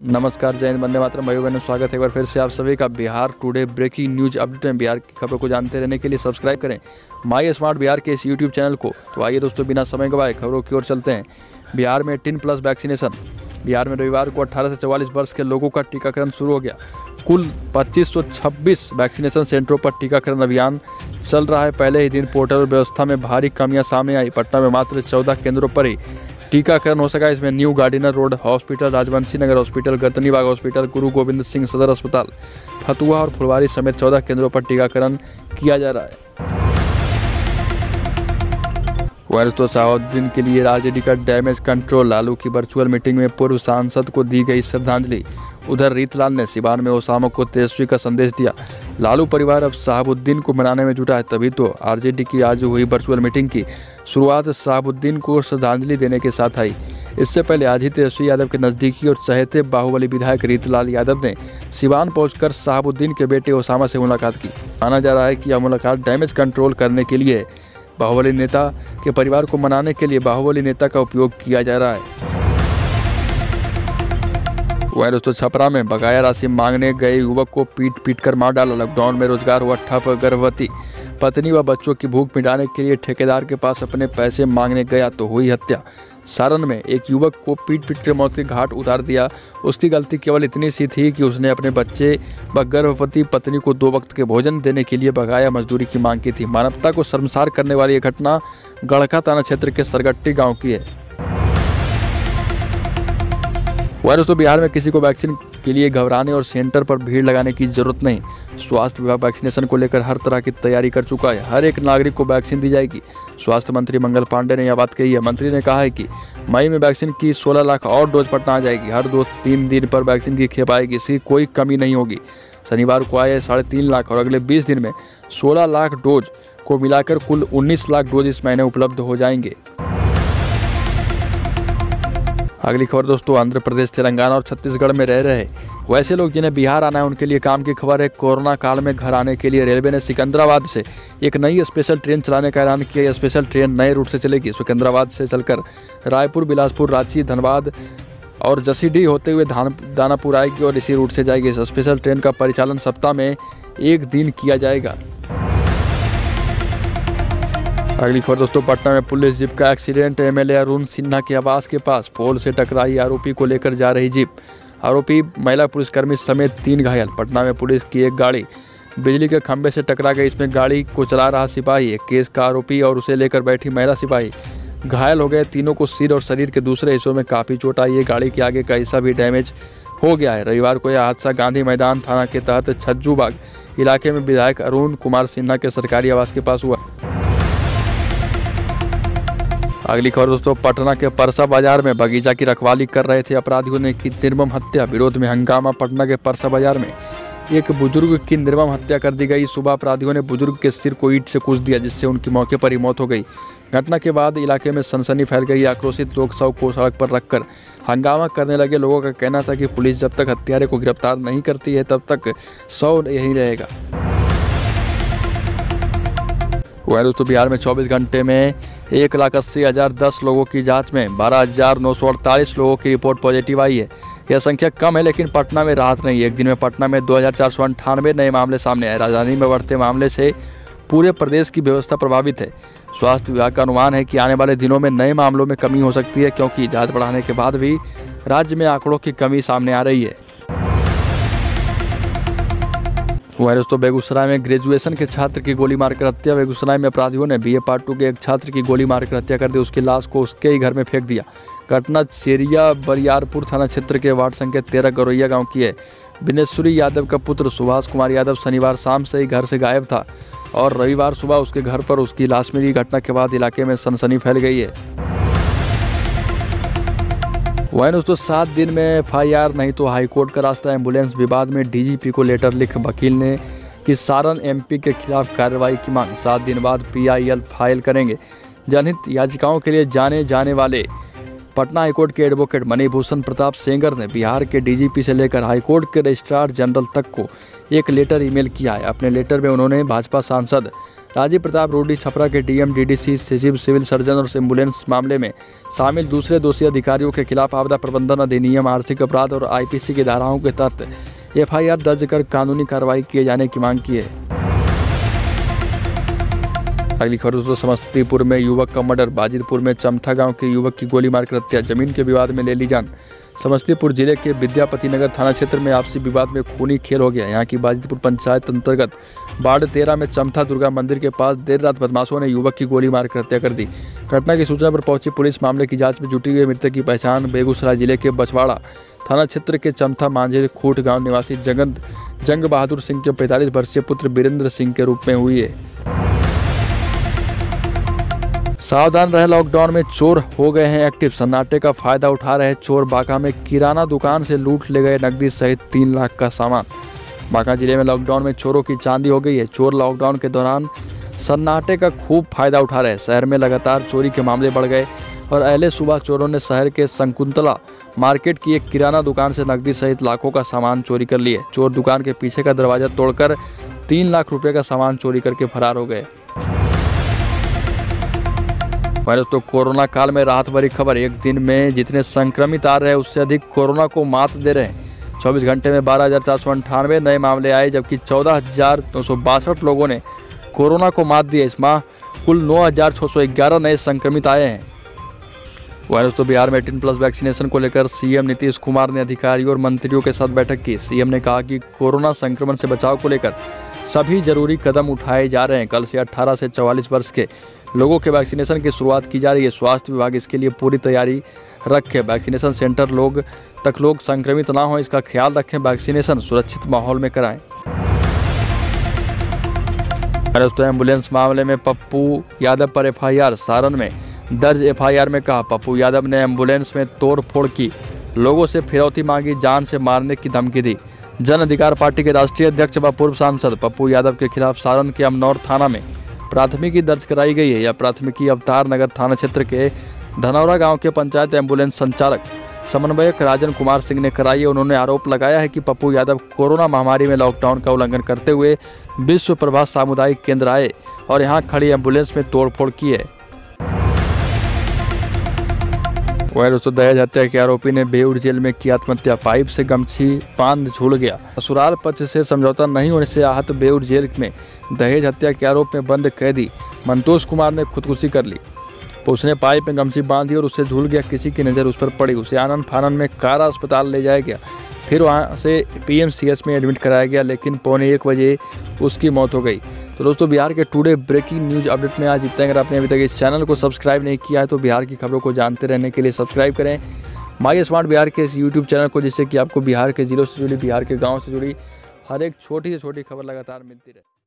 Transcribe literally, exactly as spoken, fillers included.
नमस्कार, जय हिंद, वंदे मातरम। भाइयों बहनों, स्वागत है एक बार फिर से आप सभी का Bihar today breaking news update में। बिहार की खबरों को जानते रहने के लिए सब्सक्राइब करें माई स्मार्ट बिहार के इस यूट्यूब चैनल को। तो आइए दोस्तों, बिना समय गवाए खबरों की ओर चलते हैं। बिहार में टीन प्लस वैक्सीनेशन। बिहार में रविवार को अठारह से चौवालीस वर्ष के लोगों का टीकाकरण शुरू हो गया। कुल पच्चीस सौ छब्बीस वैक्सीनेशन सेंटरों पर टीकाकरण अभियान चल रहा है। पहले ही दिन पोर्टल व्यवस्था में भारी कमियां सामने आई। पटना में मात्र चौदह केंद्रों पर ही टीकाकरण हो सका। इसमें new Gardiner road hospital, Rajvanshi Nagar hospital, Gardanibagh hospital, Guru Gobind Singh सदर अस्पताल, फतुहा और फुलवारी समेत चौदह केंद्रों पर टीकाकरण किया जा रहा है। वायरस साउद्दीन के लिए आरजेडी का डैमेज कंट्रोल। लालू की वर्चुअल मीटिंग में पूर्व सांसद को दी गई श्रद्धांजलि। उधर रीतलाल ने सिवान में ओसामा को तेजस्वी का संदेश दिया। लालू परिवार अब शहाबुद्दीन को मनाने में जुटा है, तभी तो आरजेडी की आज हुई वर्चुअल मीटिंग की शुरुआत शहाबुद्दीन को श्रद्धांजलि देने के साथ आई। इससे पहले आज ही तेजस्वी यादव के नज़दीकी और चहेते बाहुबली विधायक रीतलाल यादव ने सिवान पहुंचकर शहाबुद्दीन के बेटे ओसामा से मुलाकात की। माना जा रहा है कि यह मुलाकात डैमेज कंट्रोल करने के लिए बाहुबली नेता के परिवार को मनाने के लिए बाहुबली नेता का उपयोग किया जा रहा है। वहीं दोस्तों, छपरा में बकाया राशि मांगने गए युवक को पीट पीट कर मार डाला। लॉकडाउन में रोजगार हुआ ठप। गर्भवती पत्नी व बच्चों की भूख मिटाने के लिए ठेकेदार के पास अपने पैसे मांगने गया तो हुई हत्या। सारण में एक युवक को पीट पीट कर मौत के घाट उतार दिया। उसकी गलती केवल इतनी सी थी कि उसने अपने बच्चे व गर्भवती पत्नी को दो वक्त के भोजन देने के लिए बकाया मजदूरी की मांग की थी। मानवता को शर्मसार करने वाली यह घटना गड़खा थाना क्षेत्र के सरगट्टी गाँव की है। वह दोस्तों, बिहार में किसी को वैक्सीन के लिए घबराने और सेंटर पर भीड़ लगाने की जरूरत नहीं। स्वास्थ्य विभाग वैक्सीनेशन को लेकर हर तरह की तैयारी कर चुका है। हर एक नागरिक को वैक्सीन दी जाएगी। स्वास्थ्य मंत्री मंगल पांडे ने यह बात कही है। मंत्री ने कहा है कि मई में वैक्सीन की सोलह लाख और डोज पटना आ जाएगी। हर दो तीन दिन पर वैक्सीन की खेप आएगी, इसकी कोई कमी नहीं होगी। शनिवार को आए साढ़े तीन लाख और अगले बीस दिन में सोलह लाख डोज को मिलाकर कुल उन्नीस लाख डोज इस महीने उपलब्ध हो जाएंगे। अगली खबर दोस्तों, आंध्र प्रदेश, तेलंगाना और छत्तीसगढ़ में रह रहे वैसे लोग जिन्हें बिहार आना है उनके लिए काम की खबर है। कोरोना काल में घर आने के लिए रेलवे ने सिकंदराबाद से एक नई स्पेशल ट्रेन चलाने का ऐलान किया। यह स्पेशल ट्रेन नए रूट से चलेगी। सिकंदराबाद से चलकर रायपुर, बिलासपुर, रांची, धनबाद और जसीडीह होते हुए दानापुर आएगी और इसी रूट से जाएगी। इस स्पेशल ट्रेन का परिचालन सप्ताह में एक दिन किया जाएगा। अगली खबर दोस्तों, पटना में पुलिस जीप का एक्सीडेंट। एमएलए अरुण सिन्हा के आवास के पास पोल से टकराई आरोपी को लेकर जा रही जीप। आरोपी महिला पुलिसकर्मी समेत तीन घायल। पटना में पुलिस की एक गाड़ी बिजली के खंभे से टकरा गई। इसमें गाड़ी को चला रहा सिपाही, एक केस का आरोपी और उसे लेकर बैठी महिला सिपाही घायल हो गए। तीनों को सिर और शरीर के दूसरे हिस्सों में काफ़ी चोट आई है। गाड़ी के आगे का हिस्सा भी डैमेज हो गया है। रविवार को यह हादसा गांधी मैदान थाना के तहत छज्जूबाग इलाके में विधायक अरुण कुमार सिन्हा के सरकारी आवास के पास हुआ। अगली खबर दोस्तों, पटना के परसा बाजार में बगीचा की रखवाली कर रहे थे अपराधियों ने की निर्मम हत्या। विरोध में हंगामा। पटना के परसा बाजार में एक बुजुर्ग की निर्मम हत्या कर दी गई। सुबह अपराधियों ने बुजुर्ग के सिर को ईंट से कूच दिया, जिससे उनकी मौके पर ही मौत हो गई। घटना के बाद इलाके में सनसनी फैल गई। आक्रोशित लोग शव को सड़क पर रखकर हंगामा करने लगे। लोगों का कहना था कि पुलिस जब तक हत्यारे को गिरफ्तार नहीं करती है तब तक शव यहीं रहेगा। वह दोस्तों, बिहार में चौबीस घंटे में एक लाख अस्सी हज़ार दस लोगों की जांच में बारह हज़ार नौ सौ अड़तालीस लोगों की रिपोर्ट पॉजिटिव आई है। यह संख्या कम है, लेकिन पटना में राहत नहीं है। एक दिन में पटना में दो हज़ार चार सौ अंठानवे नए मामले सामने आए। राजधानी में बढ़ते मामले से पूरे प्रदेश की व्यवस्था प्रभावित है। स्वास्थ्य विभाग का अनुमान है कि आने वाले दिनों में नए मामलों में कमी हो सकती है, क्योंकि जाँच बढ़ाने के बाद भी राज्य में आंकड़ों की कमी सामने आ रही है। वहीं दोस्तों, बेगूसराय में ग्रेजुएशन के छात्र की गोली मारकर हत्या। बेगूसराय में अपराधियों ने बीए पार्ट टू के एक छात्र की गोली मारकर हत्या कर दी। उसकी लाश को उसके ही घर में फेंक दिया। घटना चेरिया बरियारपुर थाना क्षेत्र के वार्ड संख्या तेरह गौरैया गांव की है। बिनेश्वरी यादव का पुत्र सुभाष कुमार यादव शनिवार शाम से ही घर से गायब था और रविवार सुबह उसके घर पर उसकी लाश मिली। घटना के बाद इलाके में सनसनी फैल गई है। वहीं दोस्तों, सात दिन में एफ आई आर नहीं तो हाईकोर्ट का रास्ता। एम्बुलेंस विवाद में डीजीपी को लेटर लिख वकील ने कि सारण एमपी के खिलाफ कार्रवाई की मांग। सात दिन बाद पीआईएल फाइल करेंगे। जनहित याचिकाओं के लिए जाने जाने वाले पटना हाईकोर्ट के एडवोकेट मणिभूषण प्रताप सेंगर ने बिहार के डीजीपी से लेकर हाईकोर्ट के रजिस्ट्रार जनरल तक को एक लेटर ईमेल किया है। अपने लेटर में उन्होंने भाजपा सांसद राजीव प्रताप रूडी, छपरा के डीएम, डीडीसी, सचिव, सिविल सर्जन और एम्बुलेंस मामले में शामिल दूसरे दोषी अधिकारियों के खिलाफ आपदा प्रबंधन अधिनियम, आर्थिक अपराध और आईपीसी की धाराओं के तहत एफआईआर दर्ज कर कानूनी कार्रवाई किए जाने की मांग की है। अगली खबर दोस्तों, समस्तीपुर में युवक का मर्डर, बाजिदपुर में चमथा गांव के युवक की गोली मारकर हत्या, जमीन के विवाद में ले ली जान। समस्तीपुर जिले के विद्यापति नगर थाना क्षेत्र में आपसी विवाद में खूनी खेल हो गया। यहाँ की बाजिदपुर पंचायत अंतर्गत वार्ड तेरह में चमथा दुर्गा मंदिर के पास देर रात बदमाशों ने युवक की गोली मारकर हत्या कर दी। घटना की सूचना पर पहुंची पुलिस मामले की जांच में जुटी हुई। मृतक की पहचान बेगूसराय जिले के बछवाड़ा थाना क्षेत्र के चमथा मांझे खूट गाँव निवासी जगत जंग बहादुर सिंह के पैंतालीस वर्षीय पुत्र वीरेंद्र सिंह के रूप में हुई है। सावधान रहे, लॉकडाउन में चोर हो गए हैं एक्टिव, सन्नाटे का फायदा उठा रहे चोर। बांका में किराना दुकान से लूट ले गए नकदी सहित तीन लाख का सामान। बांका जिले में लॉकडाउन में चोरों की चांदी हो गई है। चोर लॉकडाउन के दौरान सन्नाटे का खूब फायदा उठा रहे। शहर में लगातार चोरी के मामले बढ़ गए और अहले सुबह चोरों ने शहर के शकुंतला मार्केट की एक किराना दुकान से नकदी सहित लाखों का सामान चोरी कर लिए। चोर दुकान के पीछे का दरवाजा तोड़कर तीन लाख रुपए का सामान चोरी करके फरार हो गए। वहीं तो कोरोना काल में राहत भरी खबर, एक दिन में जितने संक्रमित आ रहे हैं उससे अधिक कोरोना को मात दे रहे हैं। चौबीस घंटे में बारह हजार चार सौ अंठानवे नए मामले आए, जबकि चौदह हजार नौ सौ बासठ लोगों ने कोरोना को मात दी। इस माह कुल नौ हजार छः सौ ग्यारह नए संक्रमित आए हैं। वहीं तो बिहार में अठारह प्लस वैक्सीनेशन को लेकर सीएम नीतीश कुमार ने अधिकारियों और मंत्रियों के साथ बैठक की। सीएम ने कहा कि कोरोना संक्रमण से बचाव को लेकर सभी जरूरी कदम उठाए जा रहे हैं। कल से अठारह से चौवालीस वर्ष के लोगों के वैक्सीनेशन की शुरुआत की जा रही है। स्वास्थ्य विभाग इसके लिए पूरी तैयारी रखे। वैक्सीनेशन सेंटर लोग तक लोग संक्रमित ना हो, इसका ख्याल रखें। वैक्सीनेशन सुरक्षित माहौल में कराएं। तो एम्बुलेंस मामले में पप्पू यादव पर एफआईआर, सारण में दर्ज एफआईआर में कहा पप्पू यादव ने एम्बुलेंस में तोड़ फोड़ की, लोगों से फिरौती मांगी, जान से मारने की धमकी दी। जन अधिकार पार्टी के राष्ट्रीय अध्यक्ष व पूर्व सांसद पप्पू यादव के खिलाफ सारण के अमनौर थाना में प्राथमिकी दर्ज कराई गई है। यह प्राथमिकी अवतार नगर थाना क्षेत्र के धनौरा गांव के पंचायत एम्बुलेंस संचालक समन्वयक राजन कुमार सिंह ने कराई है। उन्होंने आरोप लगाया है कि पप्पू यादव कोरोना महामारी में लॉकडाउन का उल्लंघन करते हुए विश्व प्रभा सामुदायिक केंद्र आए और यहां खड़ी एम्बुलेंस में तोड़फोड़ की है। वहीं दोस्तों, दहेज हत्या के आरोपी ने बेउर जेल में की आत्महत्या, पाइप से गमछी बांध झूल गया। ससुराल पक्ष से समझौता नहीं होने से आहत बेउर जेल में दहेज हत्या के आरोप में बंद कैदी मंतोष कुमार ने खुदकुशी कर ली। उसने पाइप में गमछी बांधी और उससे झूल गया। किसी की नज़र उस पर पड़ी, उसे आनंद फानन में कारा अस्पताल ले जाया गया, फिर वहां से पीएमसीएच में एडमिट कराया गया, लेकिन पौने एक बजे उसकी मौत हो गई। तो दोस्तों, बिहार के टुडे ब्रेकिंग न्यूज अपडेट में आज इतना। अगर आपने अभी तक इस चैनल को सब्सक्राइब नहीं किया है तो बिहार की खबरों को जानते रहने के लिए सब्सक्राइब करें माई स्मार्ट बिहार के इस यूट्यूब चैनल को, जिससे कि आपको बिहार के जिलों से जुड़ी, बिहार के गाँव से जुड़ी हर एक छोटी से छोटी खबर लगातार मिलती रहे।